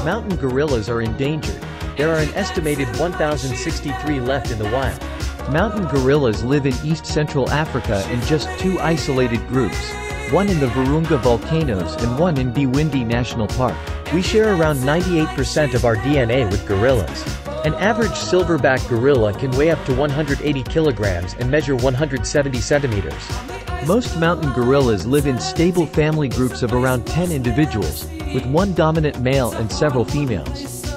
Mountain gorillas are endangered. There are an estimated 1,063 left in the wild. Mountain gorillas live in east-central Africa in just two isolated groups, one in the Virunga volcanoes and one in Bwindi National Park. We share around 98% of our DNA with gorillas. An average silverback gorilla can weigh up to 180 kilograms and measure 170 centimeters. Most mountain gorillas live in stable family groups of around 10 individuals, with one dominant male and several females.